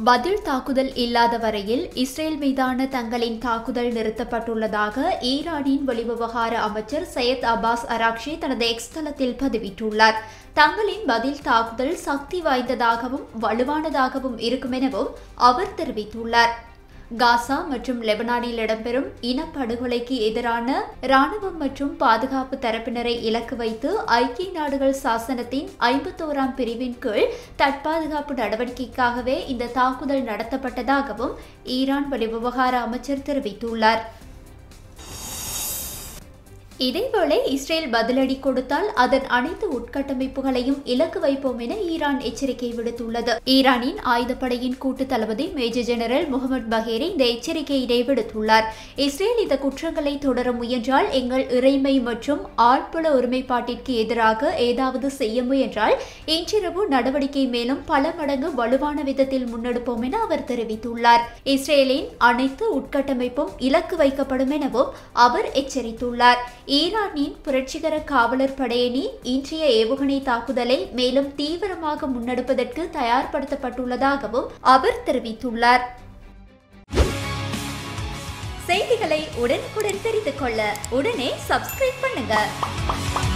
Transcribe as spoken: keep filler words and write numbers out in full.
பதில் தாக்குதல் இல்லாத வரையில் இஸ்ரேல் மீதான தங்களின் தாக்குதல் நிறுத்தப்பட்டுள்ளதாக ஈரானின் வெளிவிவகார அமைச்சர் சையத் அப்பாஸ் அராக்ஷி தனது எக்ஸ் தளத்தில் பதிவிட்டுள்ளார். தங்களின் பதில் தாக்குதல் சக்தி வாய்ந்ததாகவும் வலுவானதாகவும் இருக்கும் எனவும் அவர் தெரிவித்துள்ளார். காசா மற்றும் லெபனானில் இடம்பெறும் இனப்படுகொலைக்கு எதிரான ராணுவம் மற்றும் பாதுகாப்பு தரப்பினரை இலக்கு வைத்து ஐக்கிய நாடுகள் சாசனத்தின் ஐம்பத்தோராம் பிரிவின் கீழ் தற்பாதுகாப்பு நடவடிக்கைக்காகவே இந்த தாக்குதல் நடத்தப்பட்டதாகவும் ஈரான் வெளிவிவகார அமைச்சர் தெரிவித்துள்ளார். இதேவேளை இஸ்ரேல் பதிலடி கொடுத்தால் அதன் அனைத்து உட்கட்டமைப்புகளையும் இலக்கு வைப்போம் என ஈரான் எச்சரிக்கை விடுத்துள்ளது. ஈரானின் ஆயுதப்படையின் கூட்டு தளபதி மேஜர் ஜெனரல் முகமது பகேரி இந்த எச்சரிக்கையினை விடுத்துள்ளார். இஸ்ரேல் இந்த குற்றங்களை தொடர முயன்றால் எங்கள் இறைமை மற்றும் ஆழ்புல ஒருமைப்பாட்டிற்கு எதிராக ஏதாவது செய்ய முயன்றால் இன்றிரவு நடவடிக்கை மேலும் பல மடங்கு வலுவான விதத்தில் முன்னெடுப்போம் என அவர் தெரிவித்துள்ளார். இஸ்ரேலின் அனைத்து உட்கட்டமைப்பும் இலக்கு வைக்கப்படும் எனவும் அவர் எச்சரித்துள்ளார். ஈரானின் புரட்சிகர காவலர் படையணி இன்றைய ஏவுகணை தாக்குதலை மேலும் தீவிரமாக முன்னெடுப்பதற்கு தயார்படுத்தப்பட்டுள்ளதாகவும் அவர் தெரிவித்துள்ளார். செய்திகளை உடனுக்குடன் தெரிந்து கொள்ள உடனே சப்ஸ்கிரைப் பண்ணுங்க.